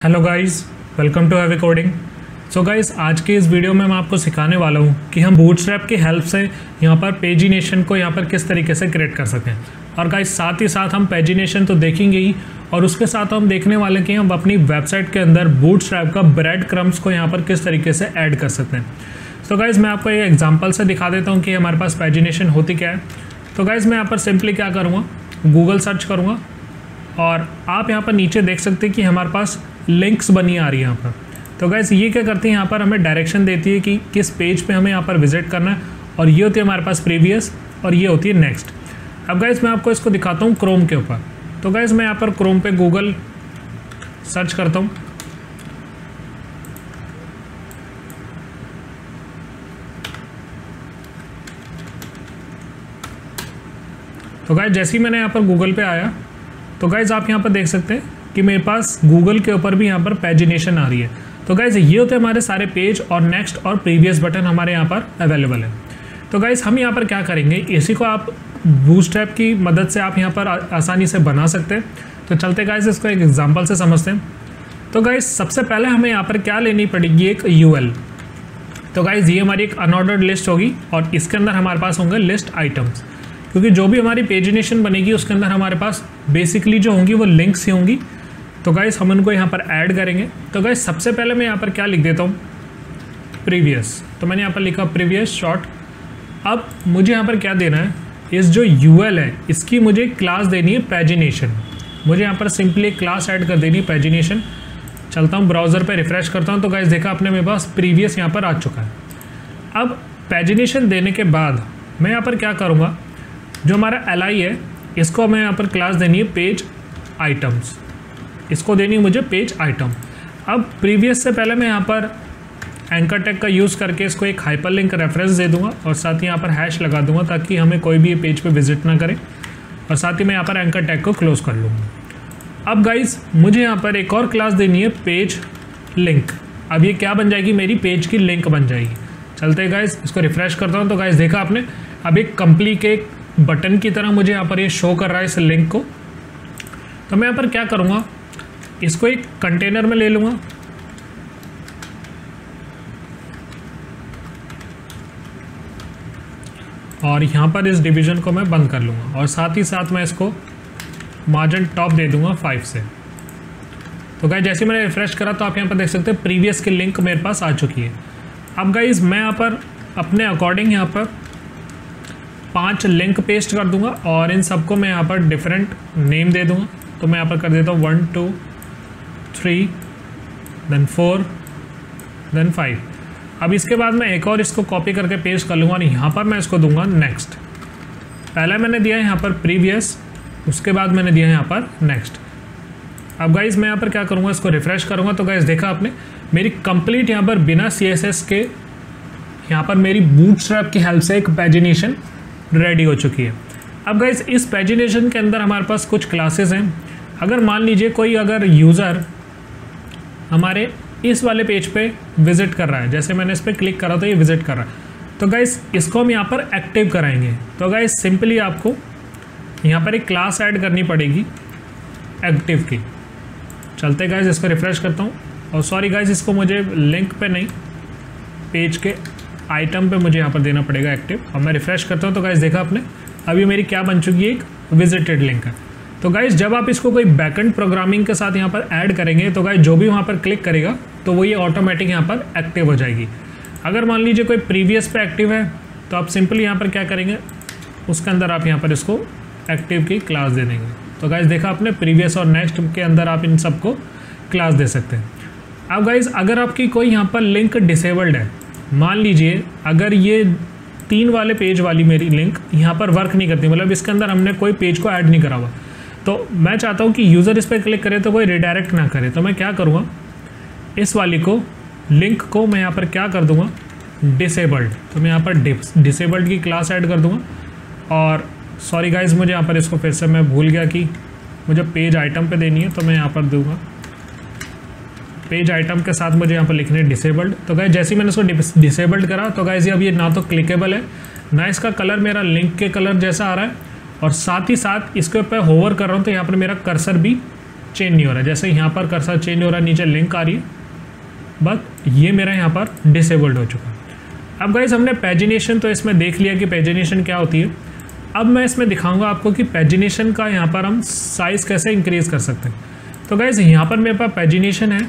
Hello guys, welcome to heavy coding. So guys, आज के इस वीडियो में मैं आपको सिखाने वाला हूँ कि हम बूटस्ट्रैप की हेल्प से यहाँ पर पेजिनेशन को यहाँ पर किस तरीके से क्रिएट कर सकें। और गाइस, साथ ही साथ हम पेजिनेशन तो देखेंगे ही, और उसके साथ हम देखने वाले कि हम अपनी वेबसाइट के अंदर बूटस्ट्रैप का ब्रेड क्रम्स को यहाँ पर किस तरीके से ऐड कर सकते हैं। तो गाइस, मैं आपको एक एग्जाम्पल से दिखा देता हूँ कि हमारे पास पेजिनेशन होती क्या है। तो गाइस, मैं यहाँ पर सिंपली क्या करूँगा, गूगल सर्च करूँगा और आप यहाँ पर नीचे देख सकते हैं कि हमारे पास लिंक्स बनी आ रही है यहाँ पर। तो गाइस, ये क्या करती है, यहाँ पर हमें डायरेक्शन देती है कि किस पेज पे हमें यहाँ पर विजिट करना है। और ये होती है हमारे पास प्रीवियस और ये होती है नेक्स्ट। अब गाइस, मैं आपको इसको दिखाता हूँ क्रोम के ऊपर। तो गाइस, मैं यहाँ पर क्रोम पे गूगल सर्च करता हूँ। तो गाइस, जैसे ही मैंने यहाँ पर गूगल पे आया तो गाइस, आप यहाँ पर देख सकते हैं कि मेरे पास गूगल के ऊपर भी यहाँ पर पेजिनेशन आ रही है। तो गाइस, ये होते हैं हमारे सारे पेज और नेक्स्ट और प्रीवियस बटन हमारे यहाँ पर अवेलेबल है। तो गाइस, हम यहाँ पर क्या करेंगे, इसी को आप बूटस्ट्रैप की मदद से आप यहाँ पर आसानी से बना सकते हैं। तो चलते गाइस, इसको एक एग्जाम्पल से समझते हैं। तो गाइस, सबसे पहले हमें यहाँ पर क्या लेनी पड़ेगी, एक UL। तो गाइस, ये हमारी एक अनऑर्डर्ड लिस्ट होगी और इसके अंदर हमारे पास होंगे लिस्ट आइटम्स, क्योंकि जो भी हमारी पेजिनेशन बनेगी उसके अंदर हमारे पास बेसिकली जो होंगी वो लिंक्स ही होंगी। तो गाइस, हम उनको यहाँ पर ऐड करेंगे। तो गाइस, सबसे पहले मैं यहाँ पर क्या लिख देता हूँ, प्रीवियस। तो मैंने यहाँ पर लिखा प्रीवियस शॉर्ट। अब मुझे यहाँ पर क्या देना है, इस जो UL है इसकी मुझे क्लास देनी है पेजिनेशन। मुझे यहाँ पर सिंपली एक क्लास ऐड कर देनी है पेजिनेशन। चलता हूँ ब्राउज़र पर रिफ्रेश करता हूँ। तो गाइस, देखा आपने, मेरे पास प्रीवियस यहाँ पर आ चुका है। अब पेजिनेशन देने के बाद मैं यहाँ पर क्या करूँगा, जो हमारा LI है इसको मैं यहाँ पर क्लास देनी है पेज आइटम्स। इसको देनी है मुझे पेज आइटम। अब प्रीवियस से पहले मैं यहाँ पर एंकर टैग का यूज़ करके इसको एक हाइपरलिंक रेफरेंस दे दूंगा और साथ ही यहाँ पर हैश लगा दूंगा ताकि हमें कोई भी पेज पे विजिट ना करे। और साथ ही मैं यहाँ पर एंकर टैग को क्लोज कर लूँगा। अब गाइस, मुझे यहाँ पर एक और क्लास देनी है पेज लिंक। अब ये क्या बन जाएगी, मेरी पेज की लिंक बन जाएगी। चलते हैं गाइस, इसको रिफ्रेश करता हूँ। तो गाइस, देखा आपने, अब एक कंप्लीट के बटन की तरह मुझे यहाँ पर ये शो कर रहा है इस लिंक को। तो मैं यहाँ पर क्या करूँगा, इसको एक कंटेनर में ले लूँगा और यहाँ पर इस डिवीज़न को मैं बंद कर लूँगा और साथ ही साथ मैं इसको मार्जिन टॉप दे दूँगा 5 से। तो गाइस, जैसे मैंने रिफ्रेश करा तो आप यहाँ पर देख सकते हैं प्रीवियस की लिंक मेरे पास आ चुकी है। अब गाइस, मैं यहाँ पर अपने अकॉर्डिंग यहाँ पर 5 लिंक पेस्ट कर दूंगा और इन सबको मैं यहाँ पर डिफरेंट नेम दे दूंगा। तो मैं यहाँ पर कर देता हूँ 1 2 3 देन 4 देन 5। अब इसके बाद मैं एक और इसको कॉपी करके पेस्ट कर लूँगा और यहाँ पर मैं इसको दूंगा नेक्स्ट। पहले मैंने दिया है यहाँ पर प्रीवियस, उसके बाद मैंने दिया है यहाँ पर नेक्स्ट। अब गाइस, मैं यहाँ पर क्या करूँगा, इसको रिफ्रेश करूँगा। तो गाइस, देखा आपने, मेरी कंप्लीट यहाँ पर बिना CSS के यहाँ पर मेरी बूटस्ट्रैप की हेल्प से एक पेजिनेशन रेडी हो चुकी है। अब गाइस, इस पेजिनेशन के अंदर हमारे पास कुछ क्लासेस हैं। अगर मान लीजिए कोई अगर यूज़र हमारे इस वाले पेज पे विज़िट कर रहा है, जैसे मैंने इस पर क्लिक करा तो ये विज़िट कर रहा है, तो गाइस इसको हम यहाँ पर एक्टिव कराएंगे। तो गाइस, सिंपली आपको यहाँ पर एक क्लास ऐड करनी पड़ेगी एक्टिव की। चलते गाइस, इसको रिफ्रेश करता हूँ। और सॉरी गाइस, इसको मुझे लिंक पे नहीं, पेज के आइटम पे मुझे यहाँ पर देना पड़ेगा एक्टिव। और मैं रिफ्रेश करता हूँ। तो गाइस, देखा आपने, अभी मेरी क्या बन चुकी है, एक विजिटेड लिंक है। तो गाइस, जब आप इसको कोई बैकएंड प्रोग्रामिंग के साथ यहाँ पर ऐड करेंगे तो गाइस, जो भी वहाँ पर क्लिक करेगा तो वो ये ऑटोमेटिक यहाँ पर एक्टिव हो जाएगी। अगर मान लीजिए कोई प्रीवियस पे एक्टिव है तो आप सिंपली यहाँ पर क्या करेंगे, उसके अंदर आप यहाँ पर इसको एक्टिव की क्लास दे देंगे। तो गाइस, देखा आपने, प्रीवियस और नेक्स्ट के अंदर आप इन सबको क्लास दे सकते हैं। अब गाइस, अगर आपकी कोई यहाँ पर लिंक डिसेबल्ड है, मान लीजिए अगर ये 3 वाले पेज वाली मेरी लिंक यहाँ पर वर्क नहीं करती, मतलब इसके अंदर हमने कोई पेज को ऐड नहीं करा हुआ, तो मैं चाहता हूँ कि यूज़र इस पर क्लिक करे तो कोई रिडायरेक्ट ना करे। तो मैं क्या करूँगा, इस वाली को लिंक को मैं यहाँ पर क्या कर दूँगा, डिसेबल्ड। तो मैं यहाँ पर डिसेबल्ड की क्लास ऐड कर दूँगा। और सॉरी गाइस, मुझे यहाँ पर इसको फिर से मैं भूल गया कि मुझे पेज आइटम पे देनी है। तो मैं यहाँ पर दूँगा पेज आइटम के साथ मुझे यहाँ पर लिखने डिसेबल्ड। तो गाइस, जैसे ही मैंने इसको डिसेबल्ड करा तो गाइस, अब ये ना तो क्लिकेबल है, ना इसका कलर मेरा लिंक के कलर जैसा आ रहा है, और साथ ही साथ इसके ऊपर होवर कर रहा हूँ तो यहाँ पर मेरा कर्सर भी चेंज नहीं हो रहा है। जैसे यहाँ पर कर्सर चेंज हो रहा है, नीचे लिंक आ रही है, बट ये मेरा यहाँ पर डिसेबल्ड हो चुका है। अब गाइस हमने पैजिनेशन तो इसमें देख लिया कि पैजिनेशन क्या होती है। अब मैं इसमें दिखाऊंगा आपको कि पैजिनेशन का यहाँ पर हम साइज़ कैसे इंक्रीज़ कर सकते हैं। तो गाइस यहाँ पर मेरे पास पैजिनेशन है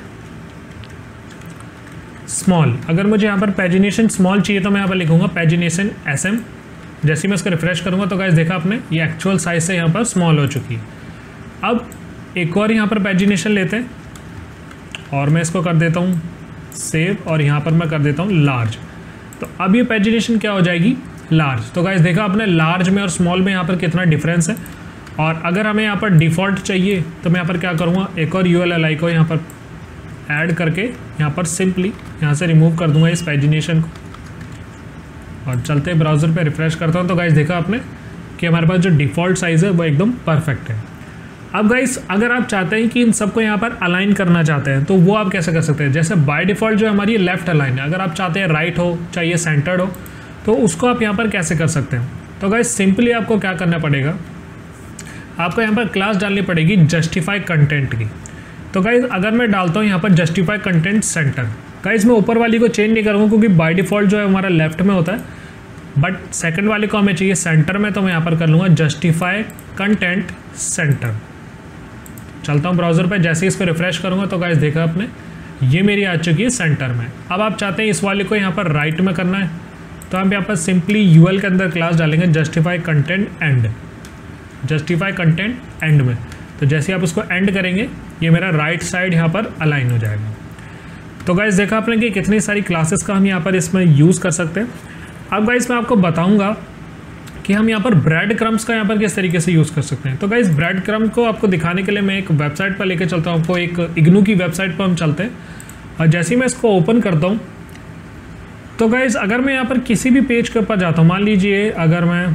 स्मॉल। अगर मुझे यहाँ पर पैजिनेशन स्मॉल चाहिए तो मैं यहाँ पर लिखूँगा पैजिनेशन SM। जैसे मैं इसको रिफ्रेश करूँगा तो गाइस देखा आपने ये एक्चुअल साइज से यहाँ पर स्मॉल हो चुकी है। अब एक और यहाँ पर पैजिनेशन लेते हैं और मैं इसको कर देता हूँ सेव और यहाँ पर मैं कर देता हूँ लार्ज। तो अब ये पैजिनेशन क्या हो जाएगी, लार्ज। तो गाइस देखा आपने लार्ज में और स्मॉल में यहाँ पर कितना डिफरेंस है। और अगर हमें यहाँ पर डिफ़ॉल्ट चाहिए तो मैं यहाँ पर क्या करूँगा, एक और ULLI को यहाँ पर ऐड करके यहाँ पर सिंपली यहाँ से रिमूव कर दूँगा इस पैजिनेशन को और चलते ब्राउज़र पे रिफ़्रेश करता हूँ। तो गाइस देखा आपने कि हमारे पास जो डिफ़ॉल्ट साइज़ है वो एकदम परफेक्ट है। अब गाइस अगर आप चाहते हैं कि इन सबको यहाँ पर अलाइन करना चाहते हैं तो वो आप कैसे कर सकते हैं। जैसे बाय डिफ़ॉल्ट जो हमारी लेफ़्ट अलाइन है, अगर आप चाहते हैं राइट हो चाहिए सेंटर्ड हो तो उसको आप यहाँ पर कैसे कर सकते हैं। तो गाइस सिंपली आपको क्या करना पड़ेगा, आपको यहाँ पर क्लास डालनी पड़ेगी जस्टिफाई कंटेंट की। तो गाइस अगर मैं डालता हूँ यहाँ पर जस्टिफाई कंटेंट सेंटर, गाइस मैं ऊपर वाली को चेंज नहीं करूँगा क्योंकि बाय डिफ़ॉल्ट जो है हमारा लेफ्ट में होता है, बट सेकंड वाले को हमें चाहिए सेंटर में। तो मैं यहाँ पर कर लूँगा जस्टिफाई कंटेंट सेंटर। चलता हूँ ब्राउज़र पे, जैसे ही इसको रिफ्रेश करूँगा तो गाइस देखा आपने ये मेरी आ चुकी है सेंटर में। अब आप चाहते हैं इस वाले को यहाँ पर राइट में करना है तो हम यहाँ पर सिंपली UL के अंदर क्लास डालेंगे justify content end, justify content end में। तो जैसे आप उसको एंड करेंगे ये मेरा राइट साइड यहाँ पर अलाइन हो जाएगा। तो गाइस देखा आपने कि कितनी सारी क्लासेस का हम यहाँ पर इसमें यूज़ कर सकते हैं। अब गाइस मैं आपको बताऊँगा कि हम यहाँ पर ब्रेड क्रम्स का यहाँ पर किस तरीके से यूज़ कर सकते हैं। तो गाइस ब्रेड क्रम को आपको दिखाने के लिए मैं एक वेबसाइट पर लेकर चलता हूँ आपको, एक इग्नू की वेबसाइट पर हम चलते हैं। और जैसे ही मैं इसको ओपन करता हूँ तो गाइस अगर मैं यहाँ पर किसी भी पेज के ऊपर जाता हूँ, मान लीजिए अगर मैं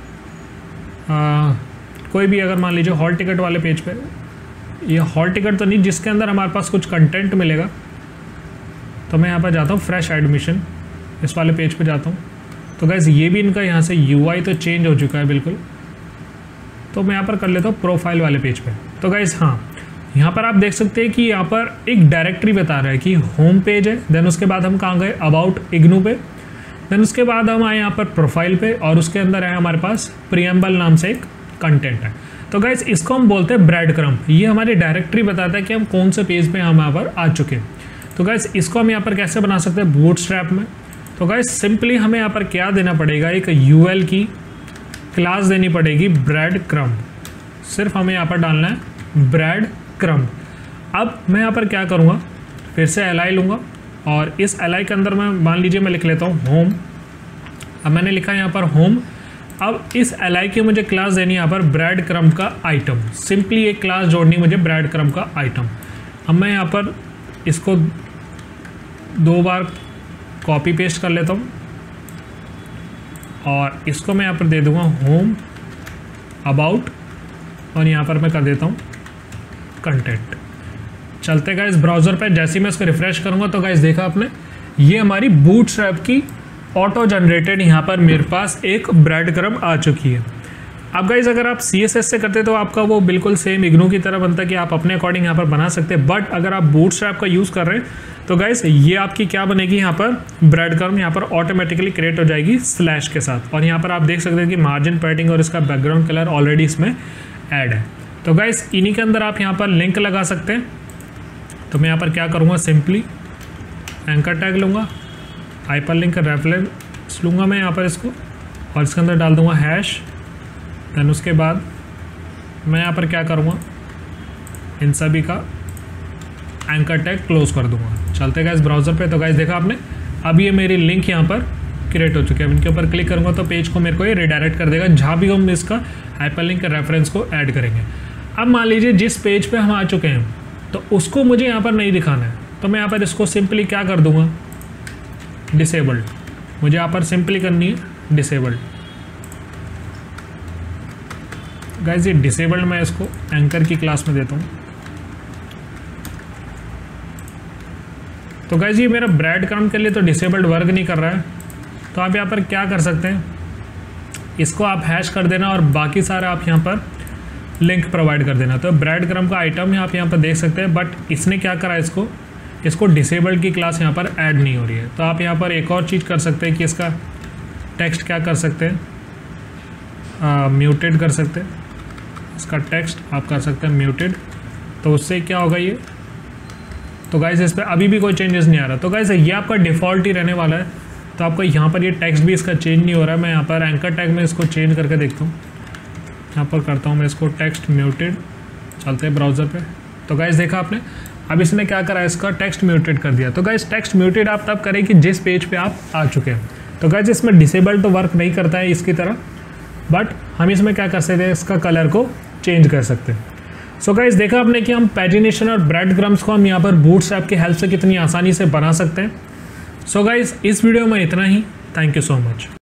कोई भी, अगर मान लीजिए हॉल टिकट वाले पेज पे, ये हॉल टिकट तो नहीं जिसके अंदर हमारे पास कुछ कंटेंट मिलेगा, तो मैं यहाँ पर जाता हूँ फ्रेश एडमिशन, इस वाले पेज पे जाता हूँ। तो गाइस ये भी इनका यहाँ से UI तो चेंज हो चुका है बिल्कुल। तो मैं यहाँ पर कर लेता हूँ प्रोफाइल वाले पेज पे। तो गाइस हाँ, यहाँ पर आप देख सकते हैं कि यहाँ पर एक डायरेक्टरी बता रहा है कि होम पेज है, देन उसके बाद हम कहाँ गए अबाउट इग्नू पे, देन उसके बाद हम आए यहाँ पर प्रोफाइल पे और उसके अंदर है हमारे पास प्रीएम्बल नाम से एक कंटेंट है। तो गाइस इसको हम बोलते हैं ब्रेड क्रम। ये हमारी डायरेक्टरी बताता है कि हम कौन से पेज पे हम यहाँ पर आ चुके हैं। तो गाइस इसको हम यहाँ पर कैसे बना सकते हैं बूटस्ट्रैप में। तो गाइस सिंपली हमें यहाँ पर क्या देना पड़ेगा, एक UL की क्लास देनी पड़ेगी ब्रेड क्रम। सिर्फ हमें यहाँ पर डालना है ब्रेड क्रम। अब मैं यहाँ पर क्या करूँगा, फिर से LI लूँगा और इस LI के अंदर मैं मान लीजिए मैं लिख लेता हूँ होम। अब मैंने लिखा है यहाँ पर होम। अब इस LI की मुझे क्लास देनी है यहाँ पर ब्रेड क्रम का आइटम। सिंपली एक क्लास जोड़नी मुझे ब्रेड क्रम का आइटम। अब मैं यहाँ पर इसको 2 बार कॉपी पेस्ट कर लेता हूँ और इसको मैं यहाँ पर दे दूँगा होम अबाउट और यहाँ पर मैं कर देता हूँ कंटेंट। चलते गाइस ब्राउज़र पे, जैसे ही मैं इसको रिफ्रेश करूँगा तो गाइस देखा आपने ये हमारी बूटस्ट्रैप की ऑटो जनरेटेड यहाँ पर मेरे पास एक ब्रेड क्रम आ चुकी है। अब गाइस अगर आप CSS से करते तो आपका वो बिल्कुल सेम इग्नू की तरह बनता है कि आप अपने अकॉर्डिंग यहाँ पर बना सकते हैं। बट अगर आप बूटस्ट्रैप का यूज़ कर रहे हैं तो गाइस ये आपकी क्या बनेगी, यहाँ पर ब्रेड क्रम यहाँ पर ऑटोमेटिकली क्रिएट हो जाएगी स्लैश के साथ। और यहाँ पर आप देख सकते हैं कि मार्जिन पैडिंग और इसका बैकग्राउंड कलर ऑलरेडी इसमें ऐड है। तो गाइस इन्हीं के अंदर आप यहाँ पर लिंक लगा सकते हैं। तो मैं यहाँ पर क्या करूँगा, सिंपली एंकर टैग लूँगा, हाइपर लिंक रेफरेंस लूँगा मैं यहाँ पर इसको और इसके अंदर डाल दूँगा हैश। देन उसके बाद मैं यहाँ पर क्या करूँगा, इन सभी का एंकर टैग क्लोज कर दूँगा। चलते गाइस ब्राउज़र पे। तो गाइस देखा आपने अब ये मेरी लिंक यहाँ पर क्रिएट हो चुकी है। इनके ऊपर क्लिक करूँगा तो पेज को मेरे को ये रिडायरेक्ट कर देगा जहाँ भी हम इसका हाइपरलिंक रेफरेंस को ऐड करेंगे। अब मान लीजिए जिस पेज पे हम आ चुके हैं तो उसको मुझे यहाँ पर नहीं दिखाना है, तो मैं यहाँ पर इसको सिंपली क्या कर दूँगा, डिसेबल्ड। मुझे यहाँ पर सिंपली करनी है डिसेबल्ड। गाइस ये डिसेबल्ड मैं इसको एंकर की क्लास में देता हूँ। तो गाइस ये मेरा ब्रेड क्रम के लिए तो डिसेबल्ड वर्क नहीं कर रहा है। तो आप यहाँ पर क्या कर सकते हैं, इसको आप हैश कर देना और बाकी सारे आप यहाँ पर लिंक प्रोवाइड कर देना। तो ब्रेड क्रम का आइटम है, आप यहाँ पर देख सकते हैं, बट इसने क्या करा इसको डिसेबल्ड की क्लास यहाँ पर ऐड नहीं हो रही है। तो आप यहाँ पर एक और चीज़ कर सकते हैं कि इसका टेक्स्ट क्या कर सकते हैं, म्यूटेड कर सकते हैं। इसका टेक्स्ट आप कर सकते हैं म्यूटेड, तो उससे क्या होगा ये, तो गाइस इस पर अभी भी कोई चेंजेस नहीं आ रहा। तो गाइस ये आपका डिफ़ॉल्ट ही रहने वाला है। तो आपको यहाँ पर ये टेक्स्ट भी इसका चेंज नहीं हो रहा है। मैं यहाँ पर एंकर टैग में इसको चेंज करके देखता हूँ, यहाँ पर करता हूँ मैं इसको टेक्स्ट म्यूटेड, चलते हैं ब्राउज़र पे। तो गाइस देखा आपने, अब इसने क्या करा, इसका टेक्स्ट म्यूटेड कर दिया। तो गाइस टेक्स्ट म्यूटेड आप तब करें कि जिस पेज पे आप आ चुके हैं। तो गाइस इसमें डिसेबल तो वर्क नहीं करता है इसकी तरह, बट हम इसमें क्या कर सकते हैं, इसका कलर को चेंज कर सकते हैं। सो गाइस देखा आपने कि हम पैजिनेशन और ब्रेड क्रम्स को हम यहाँ पर बूटस्ट्रैप की हेल्प से कितनी आसानी से बना सकते हैं। सो गाइस इस वीडियो में इतना ही। Thank you so much.